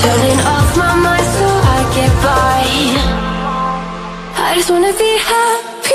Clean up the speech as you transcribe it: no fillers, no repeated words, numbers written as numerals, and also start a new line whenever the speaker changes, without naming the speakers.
Turning off my mind so I get by. I just wanna be happy.